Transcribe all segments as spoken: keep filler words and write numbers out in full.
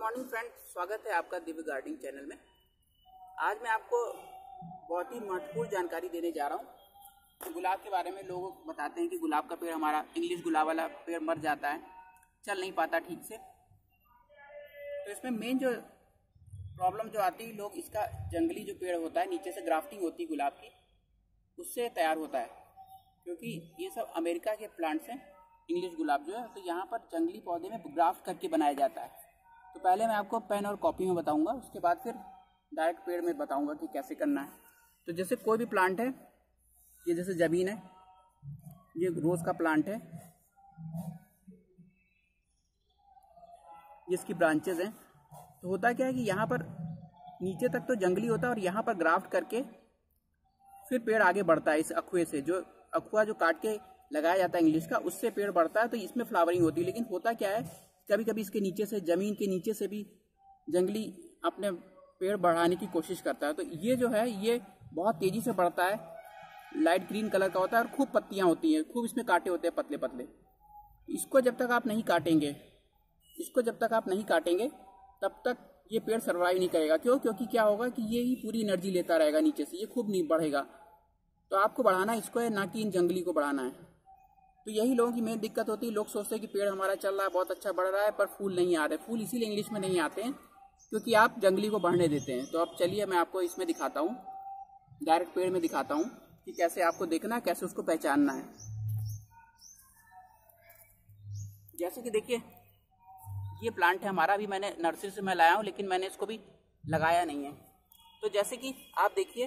Morning friends, स्वागत है आपका दिव्य गार्डनिंग चैनल में। आज मैं आपको बहुत ही महत्वपूर्ण जानकारी देने जा रहा हूँ। गुलाब के बारे में लोग बताते हैं कि गुलाब का पेड़, हमारा इंग्लिश गुलाब वाला पेड़ मर जाता है, चल नहीं पाता ठीक से। तो इसमें मेन जो प्रॉब्लम जो आती है, लोग इसका जंगली जो पेड़ होता है, नीचे से ग्राफ्टिंग होती है गुलाब की, उससे तैयार होता है। क्योंकि ये सब अमेरिका के प्लांट्स हैं, इंग्लिश गुलाब जो है, तो यहाँ पर जंगली पौधे में ग्राफ्ट करके बनाया जाता है। तो पहले मैं आपको पेन और कॉपी में बताऊंगा, उसके बाद फिर डायरेक्ट पेड़ में बताऊंगा कि कैसे करना है। तो जैसे कोई भी प्लांट है, ये जैसे जमीन है, ये रोज का प्लांट है, ये इसकी ब्रांचेज हैं। तो होता क्या है कि यहाँ पर नीचे तक तो जंगली होता है और यहाँ पर ग्राफ्ट करके फिर पेड़ आगे बढ़ता है। इस अखुए से, जो अखुआ जो काट के लगाया जाता है इंग्लिश का, उससे पेड़ बढ़ता है। तो इसमें फ्लावरिंग होती है। लेकिन होता क्या है, कभी कभी इसके नीचे से, जमीन के नीचे से भी जंगली अपने पेड़ बढ़ाने की कोशिश करता है। तो ये जो है, ये बहुत तेजी से बढ़ता है, लाइट ग्रीन कलर का होता है और खूब पत्तियां होती हैं, खूब इसमें कांटे होते हैं पतले पतले। इसको जब तक आप नहीं काटेंगे इसको जब तक आप नहीं काटेंगे तब तक ये पेड़ सर्वाइव नहीं करेगा। क्यों? क्योंकि क्या होगा कि ये ही पूरी एनर्जी लेता रहेगा नीचे से, ये खूब नहीं बढ़ेगा। तो आपको बढ़ाना इसको है, ना कि इन जंगली को बढ़ाना है। तो यही लोगों की मेन दिक्कत होती है। लोग सोचते हैं कि पेड़ हमारा चल रहा है, बहुत अच्छा बढ़ रहा है, पर फूल नहीं आ रहे। फूल इसीलिए इंग्लिश में नहीं आते हैं क्योंकि आप जंगली को बढ़ने देते हैं। तो अब चलिए मैं आपको इसमें दिखाता हूँ, डायरेक्ट पेड़ में दिखाता हूँ कि कैसे आपको देखना है, कैसे उसको पहचानना है। जैसे कि देखिए, ये प्लांट है हमारा, अभी मैंने नर्सरी से मैं लाया हूँ, लेकिन मैंने इसको भी लगाया नहीं है। तो जैसे कि आप देखिए,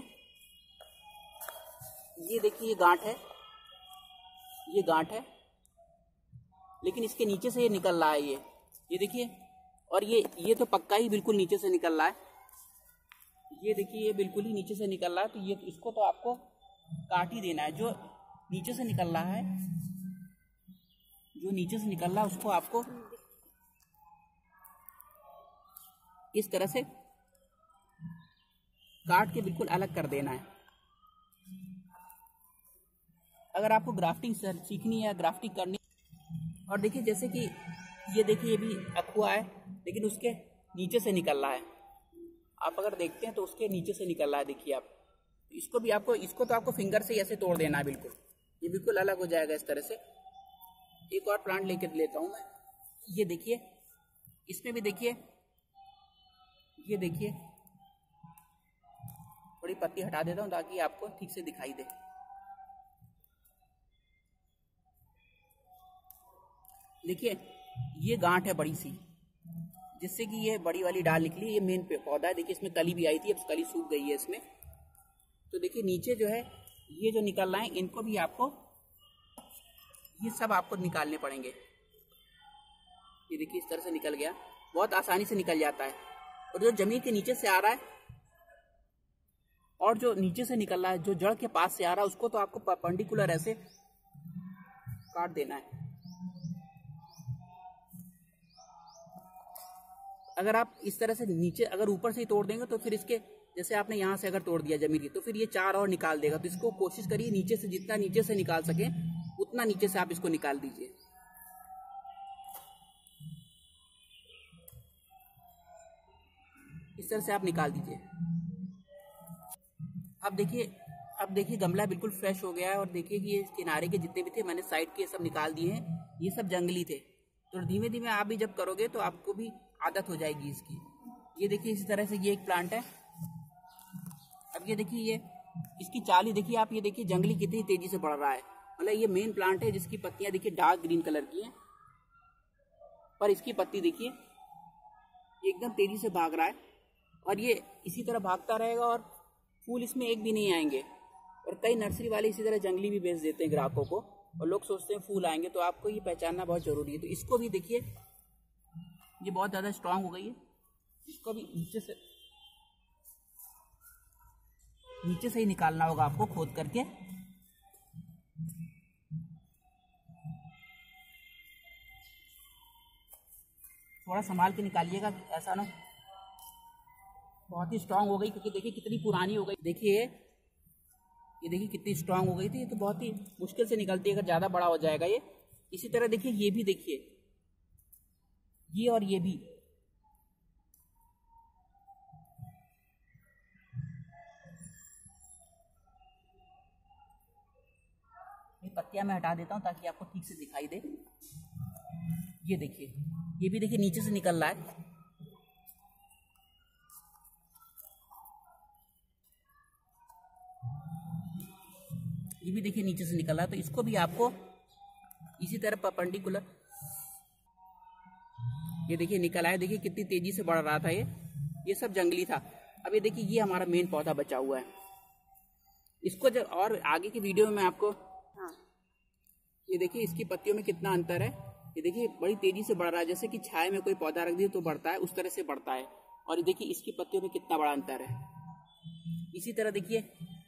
ये देखिए, ये गांठ है, ये गांठ है, लेकिन इसके नीचे से ये निकल रहा है, ये ये देखिए। और ये ये तो पक्का ही बिल्कुल नीचे से निकल रहा है। ये देखिए, ये बिल्कुल ही नीचे से निकल रहा है। तो ये इसको तो आपको काट ही देना है। जो नीचे से निकल रहा है, जो नीचे से निकल रहा है उसको आपको इस तरह से काट के बिल्कुल अलग कर देना है। अगर आपको ग्राफ्टिंग सीखनी है, ग्राफ्टिंग करनी, और देखिए जैसे कि ये देखिए, ये भी अखुआ है, लेकिन उसके नीचे से निकल रहा है। आप अगर देखते हैं तो उसके नीचे से निकल रहा है। देखिए आप इसको भी, आपको इसको तो आपको फिंगर से ऐसे तोड़ देना है, बिल्कुल ये बिल्कुल अलग हो जाएगा इस तरह से। एक और प्लांट लेकर लेता हूं मैं। ये देखिए, इसमें भी देखिए, ये देखिए, थोड़ी पत्ती हटा देता हूं ताकि आपको ठीक से दिखाई दे। देखिए, ये गांठ है बड़ी सी, जिससे कि ये बड़ी वाली डाल निकली। ये मेन पौधा है। देखिए, इसमें कली भी आई थी, अब कली सूख गई है इसमें। तो देखिए नीचे जो है, ये जो निकल रहा है, इनको भी आपको, ये सब आपको निकालने पड़ेंगे। ये देखिए, इस तरह से निकल गया, बहुत आसानी से निकल जाता है। और जो जमीन के नीचे से आ रहा है, और जो नीचे से निकल रहा है, जो जड़ के पास से आ रहा है, उसको तो आपको परपेंडिकुलर ऐसे काट देना है। अगर आप इस तरह से नीचे, अगर ऊपर से ही तोड़ देंगे तो फिर इसके, जैसे आपने यहाँ से अगर तोड़ दिया जमीन की, तो फिर ये चार और निकाल देगा। तो इसको कोशिश करिए नीचे से, जितना नीचे से निकाल सके उतना नीचे से आप इसको निकाल दीजिए। इस तरह से आप निकाल दीजिए। अब देखिए, अब देखिए गमला बिल्कुल फ्रेश हो गया है। और देखिए कि ये किनारे के जितने भी थे, मैंने साइड के सब निकाल दिए हैं। ये सब जंगली थे। तो धीमे धीमे आप भी जब करोगे तो आपको भी आदत हो जाएगी इसकी। ये देखिए, इसी तरह से ये एक प्लांट है। अब ये देखिए, ये इसकी चाली देखिए आप, ये देखिए जंगली कितनी तेजी से बढ़ रहा है। मतलब ये मेन प्लांट है, जिसकी पत्तियां देखिए डार्क ग्रीन कलर की हैं, पर इसकी पत्ती देखिए एकदम तेजी से भाग रहा है। और ये इसी तरह भागता रहेगा और फूल इसमें एक भी नहीं आएंगे। और कई नर्सरी वाले इसी तरह जंगली भी बेच देते हैं ग्राहकों को, और लोग सोचते हैं फूल आएंगे। तो आपको ये पहचानना बहुत जरूरी है। तो इसको भी देखिए, ये बहुत ज्यादा स्ट्रांग हो गई है। इसको भी नीचे से नीचे से ही निकालना होगा आपको, खोद करके। थोड़ा संभाल के निकालिएगा, ऐसा ना बहुत ही स्ट्रांग हो गई, क्योंकि देखिए कितनी पुरानी हो गई। देखिए, ये देखिए कितनी स्ट्रांग हो गई थी। ये तो बहुत ही मुश्किल से निकलती है, अगर ज्यादा बड़ा हो जाएगा ये। इसी तरह देखिए, ये भी देखिए, ये और ये भी, पत्तियां मैं हटा देता हूँ ताकि आपको ठीक से दिखाई दे। ये देखिए, ये भी देखिए नीचे से निकल रहा है। ये भी देखिए नीचे से निकल रहा है। तो इसको भी आपको इसी तरह परपेंडिकुलर, ये देखिए निकल आया, देखिए कितनी तेजी से बढ़ रहा था। ये ये सब जंगली था। अब ये देखिए, ये हमारा मेन पौधा बचा हुआ है। इसको जब और आगे की वीडियो में मैं आपको, हाँ, ये देखिए इसकी पत्तियों में कितना अंतर है। ये देखिए बड़ी तेजी से बढ़ रहा है, जैसे कि छाया में कोई पौधा रख दिए तो बढ़ता है, उस तरह से बढ़ता है। और ये देखिए इसकी पत्तियों में कितना बड़ा अंतर है। इसी तरह देखिए,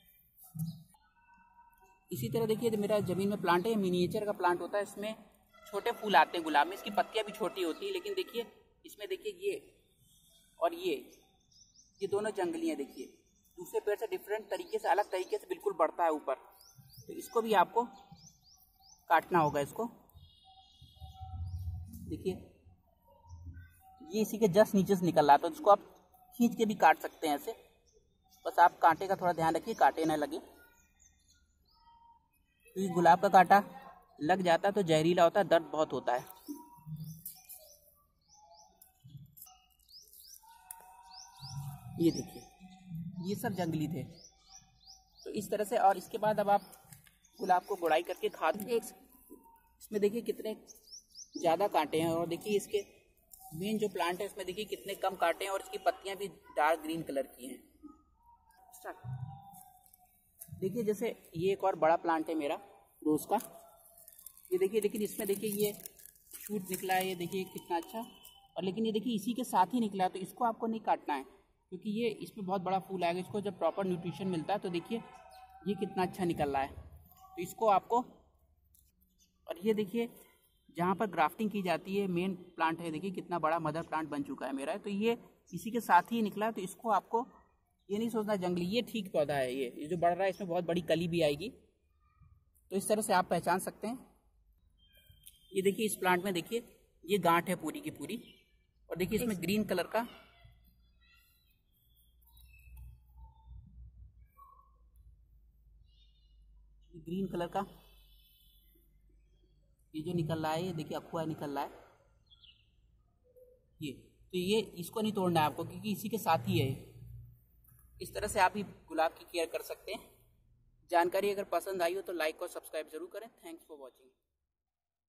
इसी तरह देखिए मेरा जमीन में प्लांट है, मिनिएचर का प्लांट होता है। इसमें छोटे फूल आते हैं गुलाब में, इसकी पत्तियां भी छोटी होती है। लेकिन देखिए इसमें देखिए ये और ये ये दोनों जंगली हैं। देखिए दूसरे पेड़ से डिफरेंट तरीके से, अलग तरीके से बिल्कुल बढ़ता है ऊपर। तो इसको भी आपको काटना होगा। इसको देखिए, ये इसी के जस्ट नीचे से निकल रहा है, तो इसको आप खींच के भी काट सकते हैं ऐसे। बस आप कांटे का थोड़ा ध्यान रखिए, कांटे ना लगे, क्योंकि तो गुलाब का कांटा लग जाता है तो जहरीला होता है, दर्द बहुत होता है। ये देखिए, ये सब जंगली थे। तो इस तरह से, और इसके बाद अब आप गुलाब को गुड़ाई करके खाद, इसमें देखिए कितने ज़्यादा कांटे हैं। और देखिए इसके मेन जो प्लांट है इसमें देखिए कितने कम कांटे हैं, और इसकी पत्तियां भी डार्क ग्रीन कलर की हैं। देखिए जैसे ये एक और बड़ा प्लांट है मेरा रोज़ का। ये देखिए, लेकिन इसमें देखिए ये शूट निकला है, ये देखिए कितना अच्छा। और लेकिन ये देखिए इसी के साथ ही निकला है, तो इसको आपको नहीं काटना है, क्योंकि ये इसमें बहुत बड़ा फूल आएगा। इसको जब प्रॉपर न्यूट्रिशन मिलता है तो देखिए ये कितना अच्छा निकल रहा है। तो इसको आपको, और ये देखिए जहाँ पर ग्राफ्टिंग की जाती है, मेन प्लांट है, देखिए कितना बड़ा मदर प्लांट बन चुका है मेरा। तो ये इसी के साथ ही निकला है। तो इसको आपको ये नहीं सोचना जंगली, ये ठीक पौधा है। ये ये जो बढ़ रहा है इसमें बहुत बड़ी कली भी आएगी। तो इस तरह से आप पहचान सकते हैं। ये देखिए इस प्लांट में देखिए ये गांठ है पूरी की पूरी, और देखिए इसमें ग्रीन कलर का, ग्रीन कलर का ये जो निकल रहा है, ये देखिए अखुआ निकल रहा है। ये तो ये इसको नहीं तोड़ना है आपको, क्योंकि इसी के साथ ही है। इस तरह से आप ही गुलाब की केयर कर सकते हैं। जानकारी अगर पसंद आई हो तो लाइक और सब्सक्राइब जरूर करें। Thanks for watching.